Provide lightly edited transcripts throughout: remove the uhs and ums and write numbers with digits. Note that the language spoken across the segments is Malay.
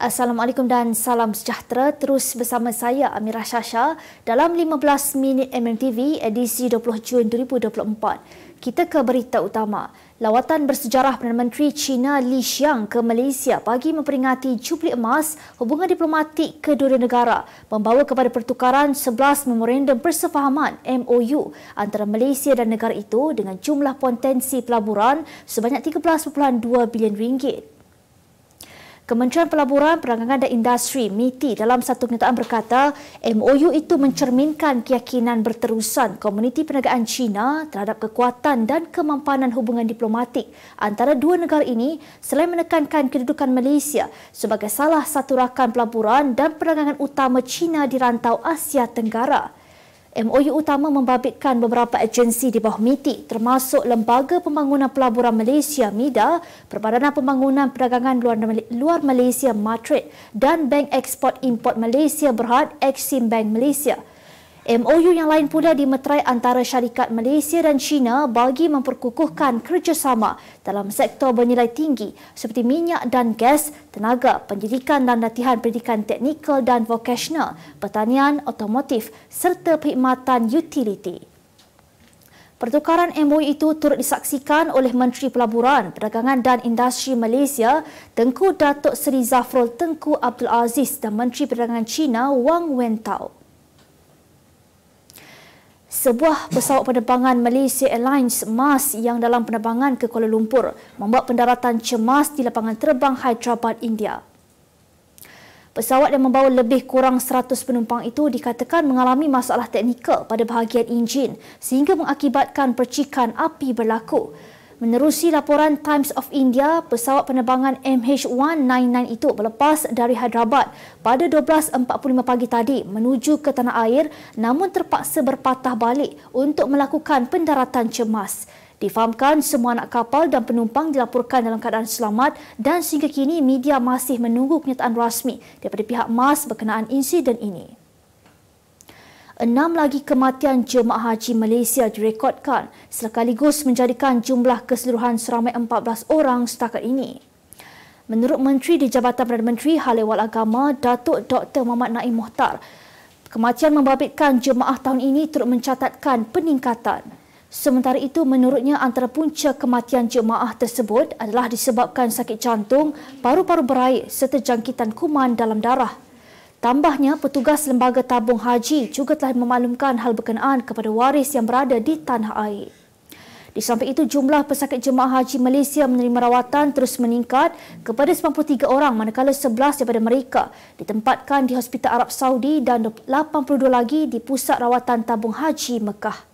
Assalamualaikum dan salam sejahtera. Terus bersama saya Amirah Syasha dalam 15 minit MMTV edisi 20 Jun 2024. Kita ke berita utama. Lawatan bersejarah Perdana Menteri China Li Qiang ke Malaysia bagi memperingati Jubli Emas hubungan diplomatik kedua-dua negara membawa kepada pertukaran 11 memorandum persefahaman MOU antara Malaysia dan negara itu dengan jumlah potensi pelaburan sebanyak 13.2 bilion ringgit. Kementerian Pelaburan, Perdagangan dan Industri MITI dalam satu kenyataan berkata MOU itu mencerminkan keyakinan berterusan komuniti perniagaan China terhadap kekuatan dan kemampanan hubungan diplomatik antara dua negara ini selain menekankan kedudukan Malaysia sebagai salah satu rakan pelaburan dan perdagangan utama China di rantau Asia Tenggara. MOU utama membabitkan beberapa agensi di bawah MITI termasuk Lembaga Pembangunan Pelaburan Malaysia MIDA, Perbadanan Pembangunan Perdagangan Luar Malaysia MATRID dan Bank Eksport Import Malaysia Berhad Exim Bank Malaysia. MOU yang lain pula dimeterai antara syarikat Malaysia dan China bagi memperkukuhkan kerjasama dalam sektor bernilai tinggi seperti minyak dan gas, tenaga, pendidikan dan latihan pendidikan teknikal dan vokasional, pertanian, otomotif serta perkhidmatan utiliti. Pertukaran MOU itu turut disaksikan oleh Menteri Pelaburan, Perdagangan dan Industri Malaysia Tengku Datuk Seri Zafrul Tengku Abdul Aziz dan Menteri Perdagangan China Wang Wentao. Sebuah pesawat penerbangan Malaysia Airlines MAS yang dalam penerbangan ke Kuala Lumpur membuat pendaratan cemas di lapangan terbang Hyderabad, India. Pesawat yang membawa lebih kurang 100 penumpang itu dikatakan mengalami masalah teknikal pada bahagian enjin sehingga mengakibatkan percikan api berlaku. Menerusi laporan Times of India, pesawat penerbangan MH199 itu berlepas dari Hyderabad pada 12.45 pagi tadi menuju ke tanah air namun terpaksa berpatah balik untuk melakukan pendaratan cemas. Difahamkan semua anak kapal dan penumpang dilaporkan dalam keadaan selamat dan sehingga kini media masih menunggu kenyataan rasmi daripada pihak MAS berkenaan insiden ini. 6 lagi kematian jemaah haji Malaysia direkodkan sekaligus menjadikan jumlah keseluruhan seramai 14 orang setakat ini. Menurut Menteri di Jabatan Perdana Menteri Hal Ehwal Agama Datuk Dr. Muhammad Naim Mohtar, kematian membabitkan jemaah tahun ini turut mencatatkan peningkatan. Sementara itu, menurutnya antara punca kematian jemaah tersebut adalah disebabkan sakit jantung, paru-paru berair serta jangkitan kuman dalam darah. Tambahnya, petugas Lembaga Tabung Haji juga telah memaklumkan hal berkenaan kepada waris yang berada di tanah air. Di samping itu, jumlah pesakit jemaah haji Malaysia menerima rawatan terus meningkat kepada 93 orang manakala 11 daripada mereka ditempatkan di Hospital Arab Saudi dan 82 lagi di Pusat Rawatan Tabung Haji Mekah.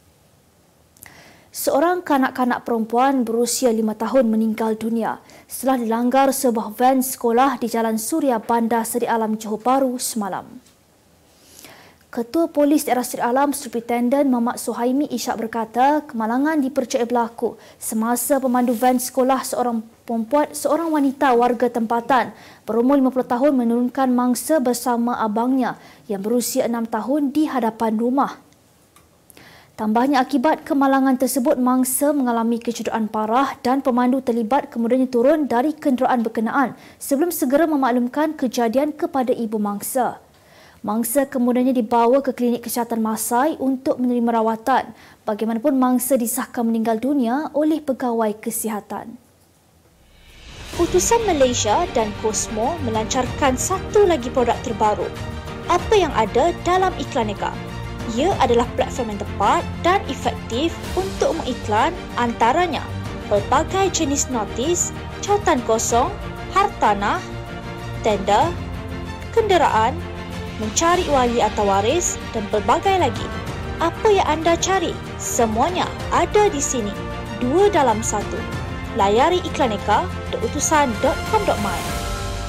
Seorang kanak-kanak perempuan berusia 5 tahun meninggal dunia setelah dilanggar sebuah van sekolah di Jalan Suria Bandar Seri Alam Johor Bahru semalam. Ketua Polis Daerah Seri Alam Superintendent Muhammad Suhaimi Ishak berkata kemalangan dipercayai berlaku semasa pemandu van sekolah seorang wanita warga tempatan berumur 50 tahun menurunkan mangsa bersama abangnya yang berusia 6 tahun di hadapan rumah. Tambahnya, akibat kemalangan tersebut, mangsa mengalami kecederaan parah dan pemandu terlibat kemudiannya turun dari kenderaan berkenaan sebelum segera memaklumkan kejadian kepada ibu mangsa. Mangsa kemudiannya dibawa ke klinik kesihatan Masai untuk menerima rawatan. Bagaimanapun, mangsa disahkan meninggal dunia oleh pegawai kesihatan. Utusan Malaysia dan Cosmo melancarkan satu lagi produk terbaru. Apa yang ada dalam Iklaneka? Ia adalah platform yang tepat dan efektif untuk mengiklan antaranya pelbagai jenis notis, cautan kosong, hartanah, tender, kenderaan, mencari wali atau waris dan pelbagai lagi. Apa yang anda cari? Semuanya ada di sini. 2 dalam 1. Layari iklaneka.utusan.com.my.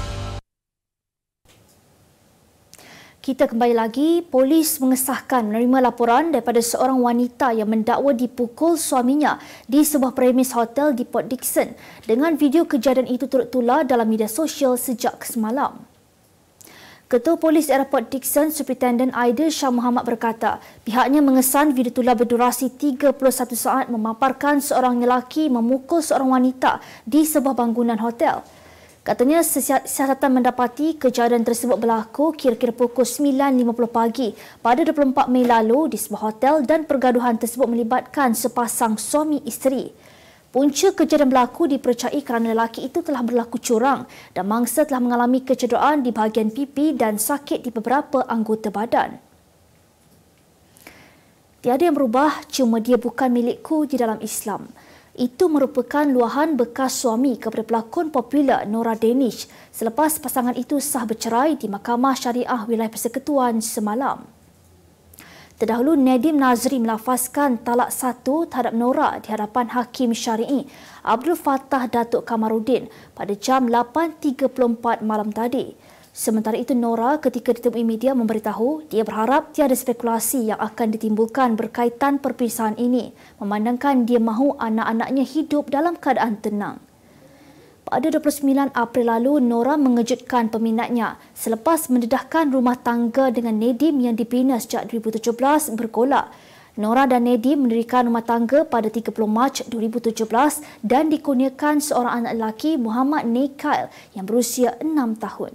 Kita kembali lagi, polis mengesahkan menerima laporan daripada seorang wanita yang mendakwa dipukul suaminya di sebuah premis hotel di Port Dickson dengan video kejadian itu turut tular dalam media sosial sejak semalam. Ketua Polis Daerah Port Dickson, Superintendent Aidil Shah Muhammad berkata, pihaknya mengesan video tular berdurasi 31 saat memaparkan seorang lelaki memukul seorang wanita di sebuah bangunan hotel. Katanya siasatan mendapati kejadian tersebut berlaku kira-kira pukul 9.50 pagi pada 24 Mei lalu di sebuah hotel dan pergaduhan tersebut melibatkan sepasang suami isteri. Punca kejadian berlaku dipercayai kerana lelaki itu telah berlaku curang dan mangsa telah mengalami kecederaan di bahagian pipi dan sakit di beberapa anggota badan. Tiada yang berubah, cuma dia bukan milikku di dalam Islam. Itu merupakan luahan bekas suami kepada pelakon popular Nora Danish selepas pasangan itu sah bercerai di Mahkamah Syariah Wilayah Persekutuan semalam. Terdahulu, Nadim Nazri melafazkan talak 1 terhadap Nora di hadapan Hakim Syari'i Abdul Fattah Datuk Kamaruddin pada jam 8.34 malam tadi. Sementara itu, Nora ketika ditemui media memberitahu dia berharap tiada spekulasi yang akan ditimbulkan berkaitan perpisahan ini memandangkan dia mahu anak-anaknya hidup dalam keadaan tenang. Pada 29 April lalu, Nora mengejutkan peminatnya selepas mendedahkan rumah tangga dengan Nadim yang dibina sejak 2017 bergolak. Nora dan Nadim mendirikan rumah tangga pada 30 Mac 2017 dan dikurniakan seorang anak lelaki Muhammad Nikail yang berusia 6 tahun.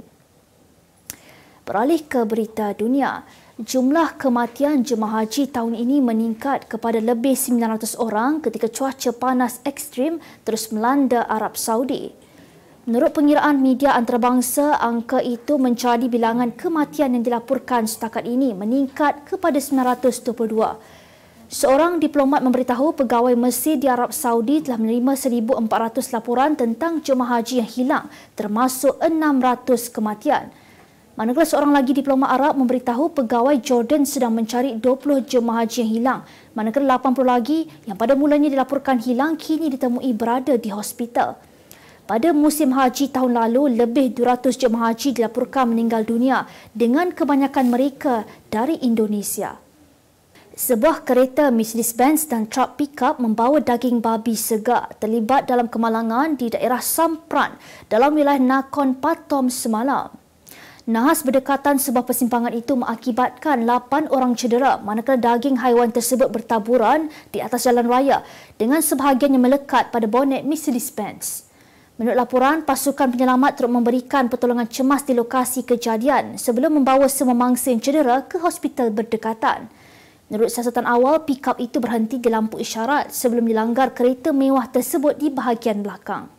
Beralih ke berita dunia. Jumlah kematian jemaah haji tahun ini meningkat kepada lebih 900 orang ketika cuaca panas ekstrim terus melanda Arab Saudi. Menurut pengiraan media antarabangsa, angka itu menjadi bilangan kematian yang dilaporkan setakat ini meningkat kepada 922. Seorang diplomat memberitahu pegawai Mesir di Arab Saudi telah menerima 1,400 laporan tentang jemaah haji yang hilang, termasuk 600 kematian. Manakala seorang lagi diplomat Arab memberitahu pegawai Jordan sedang mencari 20 jemaah haji yang hilang, manakala 80 lagi yang pada mulanya dilaporkan hilang kini ditemui berada di hospital. Pada musim haji tahun lalu, lebih 200 jemaah haji dilaporkan meninggal dunia dengan kebanyakan mereka dari Indonesia. Sebuah kereta Mercedes-Benz dan truk pickup membawa daging babi segar terlibat dalam kemalangan di daerah Sampran dalam wilayah Nakhon Pathom semalam. Nahas berdekatan sebuah persimpangan itu mengakibatkan 8 orang cedera manakala daging haiwan tersebut bertaburan di atas jalan raya dengan sebahagiannya melekat pada bonet Mercedes-Benz. Menurut laporan, pasukan penyelamat turut memberikan pertolongan cemas di lokasi kejadian sebelum membawa semua mangsa yang cedera ke hospital berdekatan. Menurut siasatan awal, pikap itu berhenti di lampu isyarat sebelum dilanggar kereta mewah tersebut di bahagian belakang.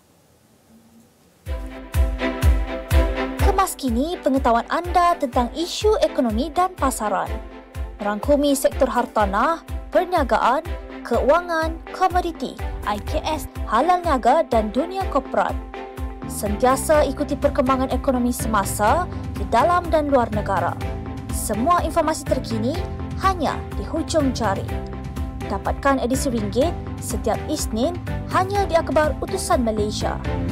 Kemas kini pengetahuan anda tentang isu ekonomi dan pasaran. Merangkumi sektor hartanah, perniagaan, keuangan, komoditi, IKS, halal niaga dan dunia korporat. Sentiasa ikuti perkembangan ekonomi semasa di dalam dan luar negara. Semua informasi terkini hanya di hujung jari. Dapatkan edisi ringgit setiap Isnin hanya di Akhbar Utusan Malaysia.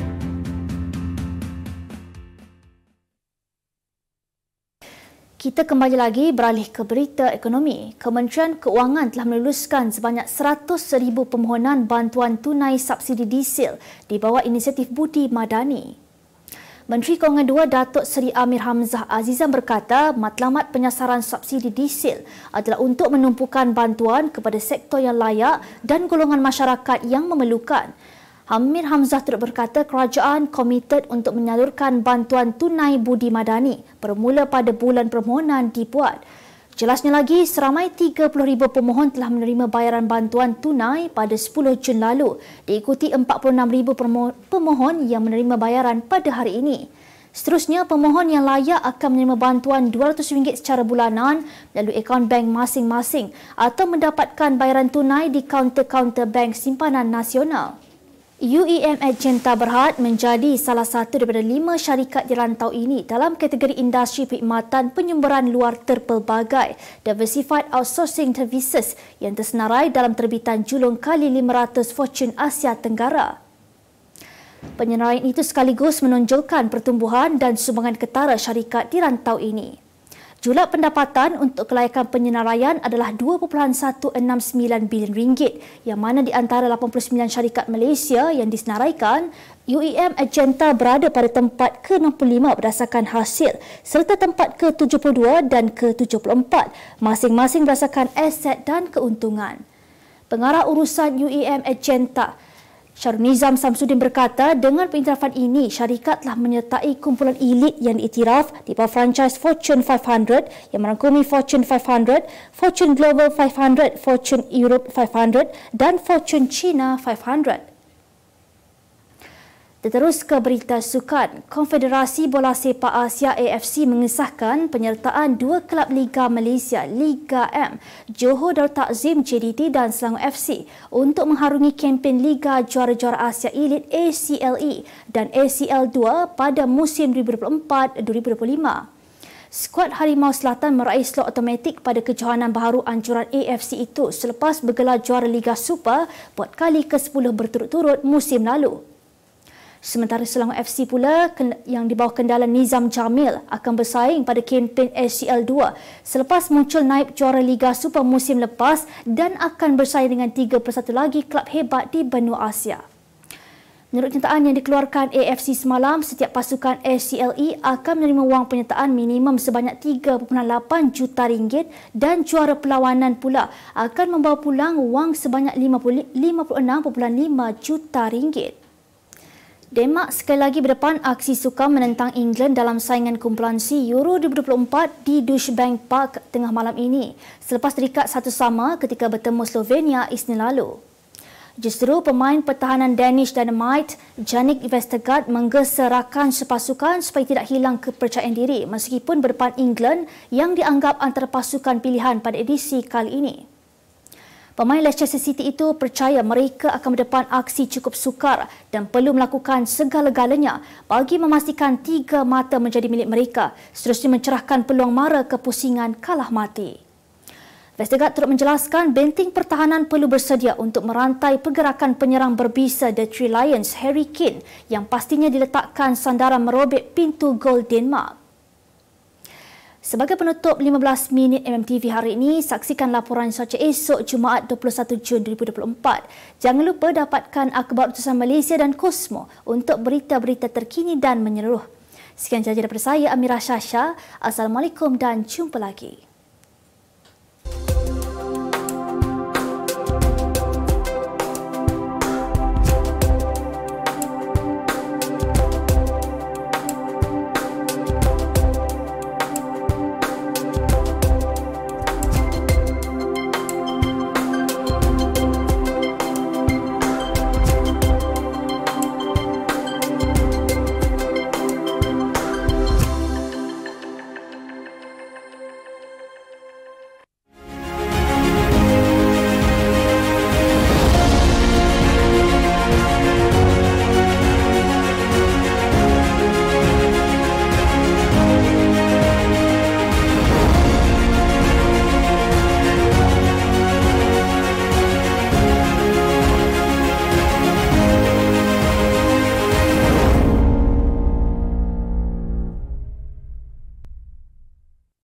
Kita kembali lagi beralih ke berita ekonomi. Kementerian Keuangan telah meluluskan sebanyak 100,000 permohonan bantuan tunai subsidi diesel di bawah inisiatif Budi Madani. Menteri Kewangan II Datuk Seri Amir Hamzah Azizan berkata matlamat penyasaran subsidi diesel adalah untuk menumpukan bantuan kepada sektor yang layak dan golongan masyarakat yang memerlukan. Amir Hamzah turut berkata kerajaan komited untuk menyalurkan bantuan tunai Budi Madani bermula pada bulan permohonan dibuat. Jelasnya lagi, seramai 30,000 pemohon telah menerima bayaran bantuan tunai pada 10 Jun lalu, diikuti 46,000 pemohon yang menerima bayaran pada hari ini. Seterusnya, pemohon yang layak akan menerima bantuan RM200 secara bulanan melalui akaun bank masing-masing atau mendapatkan bayaran tunai di kaunter-kaunter bank simpanan nasional. UEM Agenta berhad menjadi salah satu daripada 5 syarikat di rantau ini dalam kategori industri perkhidmatan penyumberan luar terpelbagai Diversified Outsourcing Services yang tersenarai dalam terbitan julung kali 500 Fortune Asia Tenggara. Penyenaraian itu sekaligus menonjolkan pertumbuhan dan sumbangan ketara syarikat di rantau ini. Julak pendapatan untuk kelayakan penyenaraian adalah RM2.169 bilion yang mana di antara 89 syarikat Malaysia yang disenaraikan, UEM Agenta berada pada tempat ke-65 berdasarkan hasil serta tempat ke-72 dan ke-74 masing-masing berdasarkan aset dan keuntungan. Pengarah urusan UEM Agenta Syahrul Nizam Samsudin berkata dengan pengiktirafan ini, syarikat telah menyertai kumpulan elit yang diiktiraf di bawah franchise Fortune 500 yang merangkumi Fortune 500, Fortune Global 500, Fortune Europe 500 dan Fortune China 500. Terus ke berita sukan, Konfederasi Bola Sepak Asia AFC mengesahkan penyertaan dua kelab Liga Malaysia, Liga M, Johor Darul Takzim JDT dan Selangor FC untuk mengharungi kempen Liga Juara-Juara Asia Elit ACLE dan ACL2 pada musim 2024-2025. Skuad Harimau Selatan meraih slot automatik pada kejohanan baharu anjuran AFC itu selepas bergelar juara Liga Super buat kali ke-10 berturut-turut musim lalu. Sementara Selangor FC pula yang di bawah kendala Nizam Jamil akan bersaing pada kempen ACL2 selepas muncul naib juara Liga Super musim lepas dan akan bersaing dengan 3 persatu lagi kelab hebat di benua Asia. Menurut kenyataan yang dikeluarkan AFC semalam, setiap pasukan ACLE akan menerima wang penyertaan minimum sebanyak 3.8 juta ringgit dan juara perlawanan pula akan membawa pulang wang sebanyak 56.5 juta ringgit. Denmark sekali lagi berdepan aksi sukar menentang England dalam saingan kumpulan C Euro 2024 di Deutsche Bank Park tengah malam ini selepas terikat 1-1 ketika bertemu Slovenia Isnin lalu. Justru pemain pertahanan Danish Dynamite Jannik Vestergaard menggesa rakan sepasukan supaya tidak hilang kepercayaan diri meskipun berdepan England yang dianggap antara pasukan pilihan pada edisi kali ini. Pemain Leicester City itu percaya mereka akan berdepan aksi cukup sukar dan perlu melakukan segala-galanya bagi memastikan 3 mata menjadi milik mereka, seterusnya mencerahkan peluang mara kepusingan kalah mati. Vestergaard turut menjelaskan benteng pertahanan perlu bersedia untuk merantai pergerakan penyerang berbisa The Three Lions Harry Kane yang pastinya diletakkan sandaran merobek pintu gol Denmark. Sebagai penutup 15 minit MMTV hari ini, saksikan laporan cuaca esok Jumaat 21 Jun 2024. Jangan lupa dapatkan akhbar utusan Malaysia dan Kosmo untuk berita-berita terkini dan menyeluruh. Sekian sahaja daripada saya, Amirah Shasha. Assalamualaikum dan jumpa lagi.